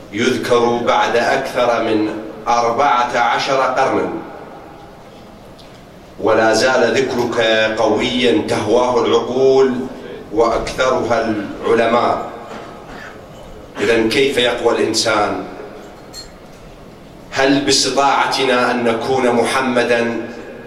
يذكر بعد أكثر من 14 قرنا، ولا زال ذكرك قويا تهواه العقول وأكثرها العلماء. إذن كيف يقوى الإنسان؟ هل باستطاعتنا أن نكون محمدا؟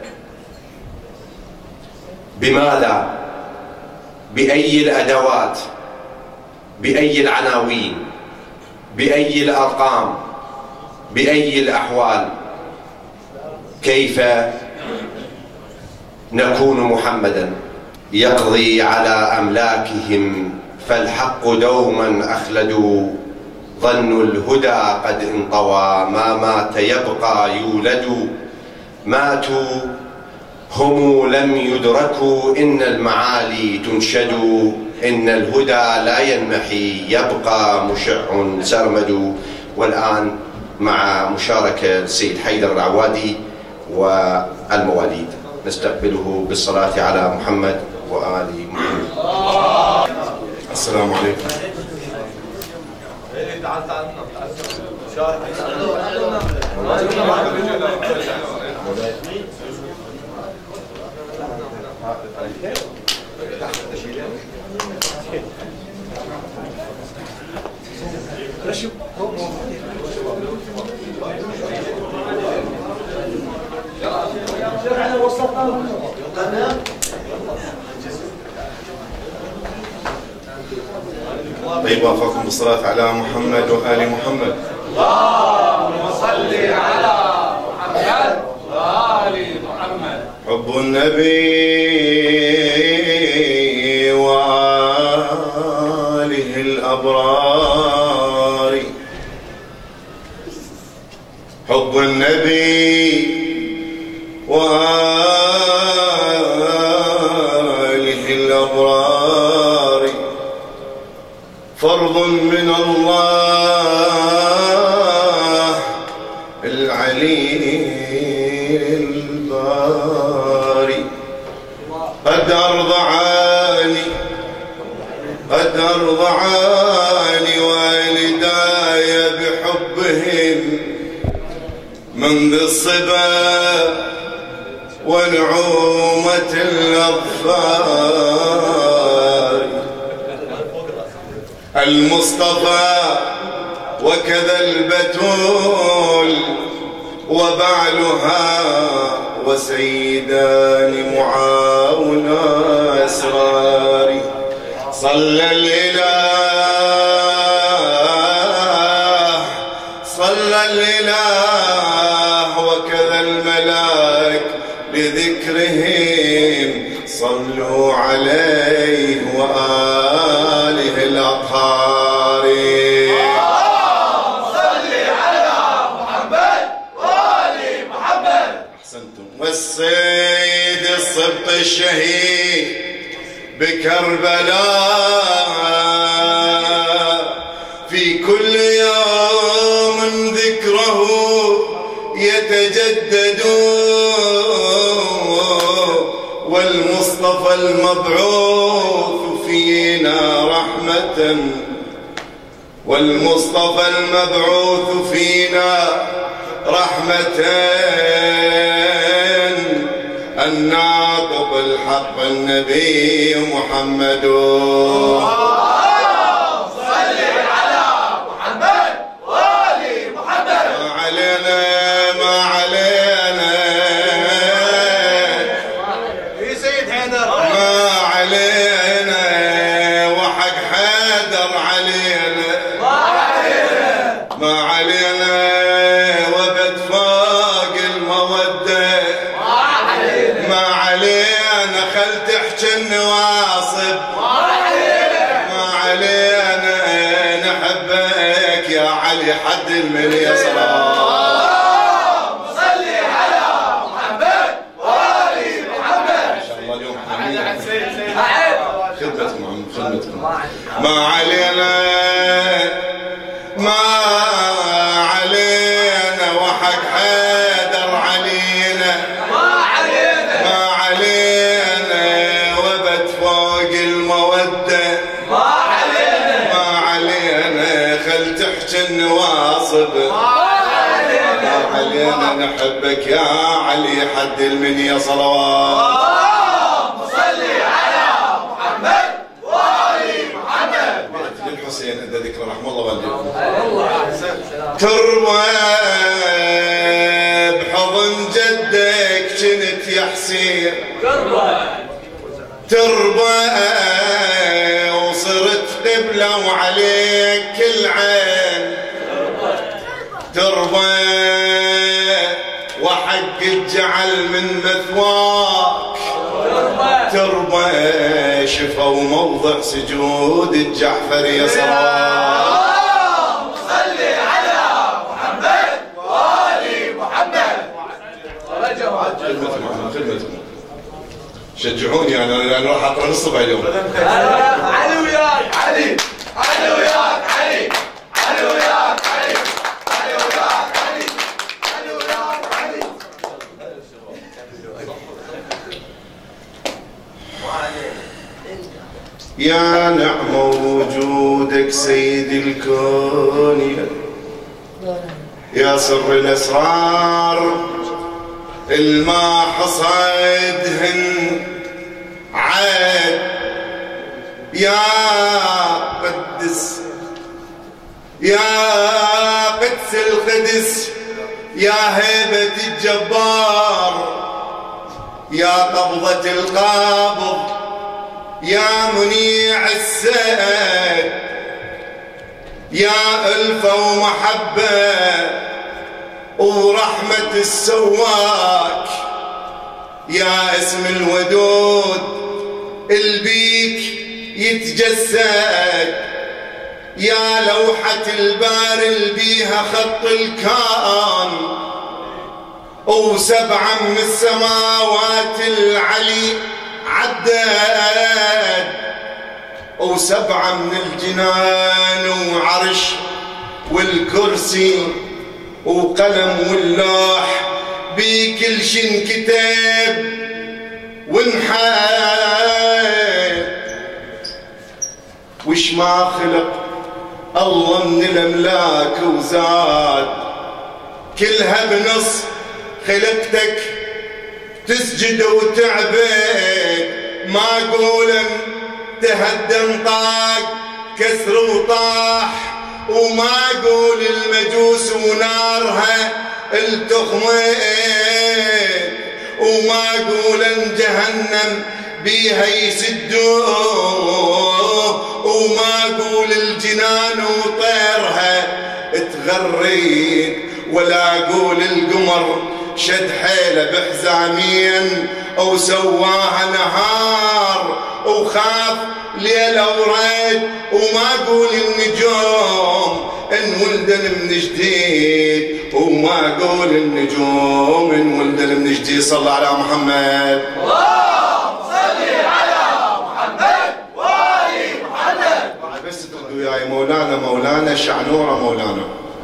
بماذا؟ بأي الأدوات؟ بأي العناوين؟ بأي الأرقام؟ بأي الأحوال؟ كيف نكون محمدا؟ يقضي على أملاكهم فالحق دوما أخلدوا، ظن الهدى قد انطوى ما مات يبقى يولد. ماتوا هم لم يدركوا إن المعالي تنشد، إن الهدى لا ينمحي يبقى مشع سرمد. والآن مع مشاركة السيد حيدر العوادي والمواليد نستقبله بالصلاة على محمد وآل محمد. السلام عليكم. طيب وافقكم بالصلاة على محمد وآل محمد. اللهم صل على محمد وآل محمد. حب النبي وآله الأبرار، حب النبي وآله الأبرار فرض من الله العلي الباري. قد أرضعاني والداي بحبهم منذ الصبا ونعومة الأظفار. المصطفى وكذا البتول وبعلها وسيدان معاون أسرار. صلى الإله وكذا الملاك بذكرهم صلوا عليه وآله الأطهار. صل على محمد وآل محمد. أحسنتم. والسيد السبط الشهيد بكربلاء في كل يوم ذكره يتجدد، والمصطفى المبعوث فينا رحمة، والمصطفى المبعوث فينا رحمة، الناطق الحق النبي محمد. صل على محمد وآل محمد. ما علينا ما علينا في سيد حيدر ما علينا وحق حيدر علينا ما علينا وبد فوق المودة ما علينا خل تحكي النواصب ما علينا نحبك يا علي حد من يصرف. صل على محمد وآل محمد. ما شاء الله اليوم خدمتكم ما علينا ما علينا وحق حيدر علينا ما علينا وبد فوق المودة ما علينا تظل تحكي النواصب ما علينا نحبك يا علي حد المنيا صلوات. اللهم صل على محمد وآل محمد. للحسين عند ذكر رحمه الله والديكم. تربى بحضن جدك كنت يا حسين، تربى وصرت قبله وعليك كل عين، تربى وحق الجعل من مثواك، تربى شفا وموضع سجود الجعفر يا صلاة. اللهم صل على محمد وآل محمد. خدمتكم شجعوني انا راح اقرا الصبح اليوم. علي وياك علي، علي وياك علي، علي وياك علي، علي وياك علي، علي وياك علي. يا نعم وجودك سيد الكون، يا سر الاسرار الما حصدهن عاد، يا قدس يا قدس القدس، يا هيبة الجبار، يا قبضة القابض، يا منيع السائد، يا ألفة ومحبة ورحمة السواك، يا اسم الودود البيك يتجسد، يا لوحة البار البيها خط الكائن، وسبعة من السماوات العلي عداد، وسبعة من الجنان وعرش والكرسي وقلم واللوح بكل شي انكتب وانحاد، وش ما خلق الله من الاملاك وزاد، كلها بنص خلقتك تسجد وتعبد، ما قولا تهدم طاق كسر وطاح، وما قول المجوس ونارها التخمين، وما قول جهنم بيها يسدوه، وما قول الجنان وطيرها تغريد، ولا قول القمر شد حيله بحزامين او سواها نهار وخاف ليله وريد، وما قول النجوم انولدن من جديد، وما قول النجوم انولدن من جديد. صلى على محمد. اللهم صل على محمد وآل محمد. بس تقول وياي مولانا مولانا شعنوره مولانا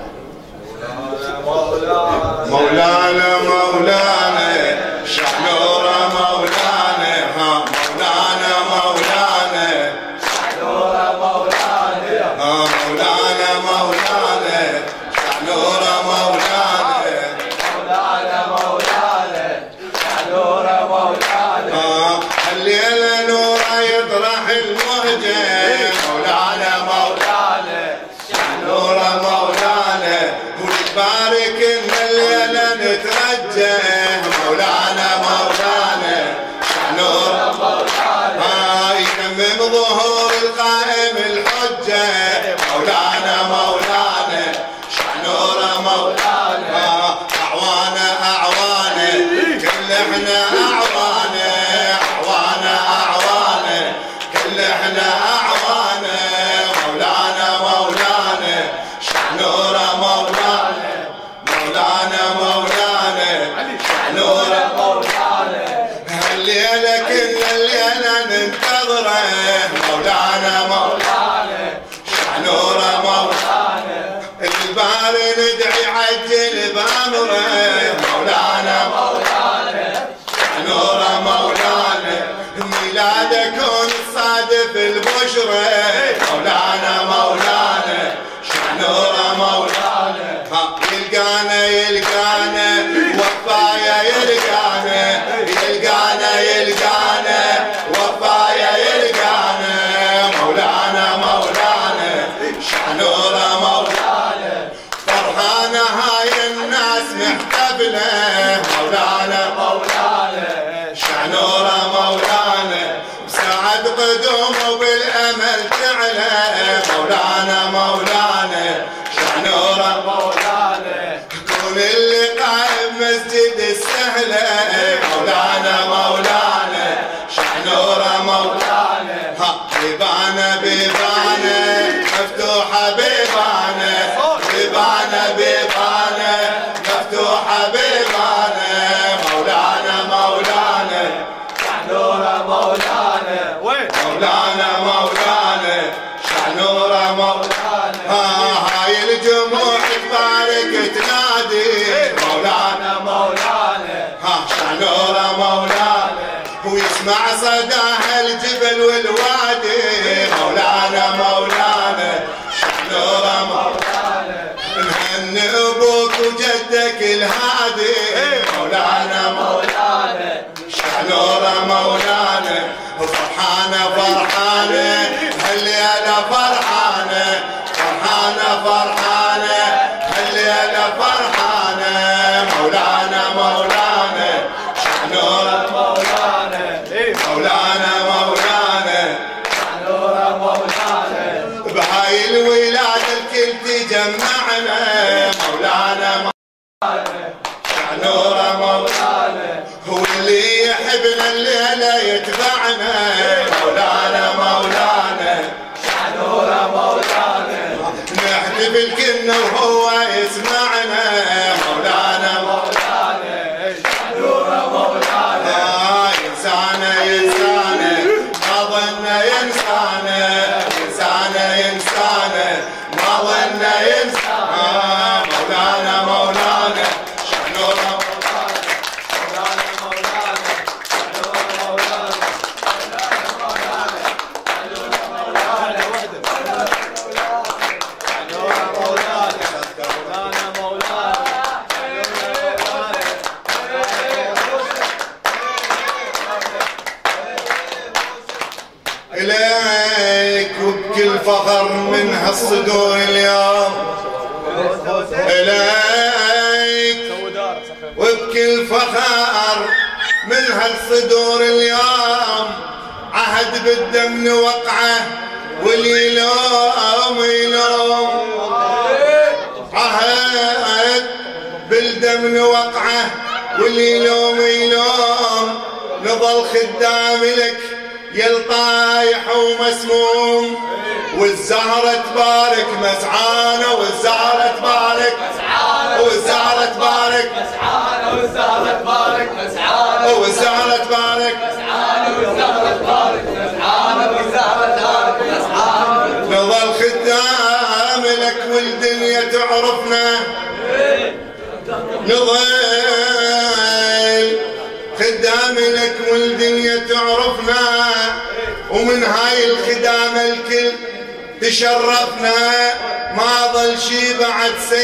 مولانا مولانا شعنوره مولانا، ها مولانا مولانا شعنوره مولانا، ها مولانا مولانا شعنوره مولانا، مولانا مولانا شعنوره مولانا. الليله نوره يطرح المهجه، مولانا مولانا شعنوره مولانا، ونبارك ان الليله نترجى، مولانا مولانا شعنوره مولانا، يتمم ظهور القائم الحجه، مولانا مولانا شعنوره مولانا، اعوانه اعوانه كل احنا اعوانه، اعوانه اعوانه كل احنا اعوانه، مولانا مولانا شعنوره مولانا، مولانا مولانا شعنوره مولانا، هالليله كل الليله ننتظره، مولانا مولانا شعنوره مولانا، الباري ندعي عجل بامره، مولانا مولانا شعنوره مولانا، ميلادك كون صادف البشره، مولانا مولانا شعنوره يلقانا يلقانا وفايا يلقانا يلقانا يلقانا وفايا يلقانا مولانا مولانا شعنوره مولانا فرحانة هاي الناس محتفلة مولانا مولانا شعنوره مولانا بساعد قدومه بالأمل تعلى مولانا مولانا شعنوره مولانا كون اللي قائم مسجد السهلة مولانا مولانا شعنوره مولانا بيبانا بيبانا مفتوحة بيبانا بيبانا بيبانا مفتوحة بيبانا مولانا مولانا شعنوره مولانا مولانا مولانا شعنوره مولانا هاي الجموع تبارك تنادي مولانا مولانا شعنوره مولانا ويسمع صداها الجبل والوادي مولانا مولانا شعنوره مولانا نهنئ ابوك وجدك الهادي مولانا مولانا شعنوره مولانا فرحانه فرحانه هالليله فرحانه فرحانه فرحانه هالليله فرحانه مولانا مولانا شعنوره مولانا مولانا مولانا شعنوره مولانا بهاي الولاده الكل تجمعنا مولانا شعنوره مولانا هو اللي يحبنا الليله يتبعنا مولانا مولانا شعنوره مولانا نحتفل كلنا وهو يسمعنا مولانا مولانا شعنوره مولانا ينسانا ينسانا ما ظن ينسانا ينسانا ينسانا ما ظن ينسانا مولانا مولانا شعنوره إليك وبكل فخر من هالصدور اليوم إليك وبكل فخر من هالصدور اليوم عهد بالدم نوقعه واللي يلوم يلوم عهد بالدم نوقعه واللي يلوم يلوم نظل خدام لك يا الطايح ومسموم والزهرة تبارك مسعانة والزهرة تبارك مسعانة والزهرة تبارك مسعانة والزهرة تبارك مسعانة والزهرة تبارك مسعانة والزهرة تبارك مسعانة والزهرة تبارك مسعانة نظل خدام لك والدنيا تعرفنا نظل خدام لك والدنيا تعرفنا ومن هاي الخدامة الكل تشرفنا ما ظل شي بعد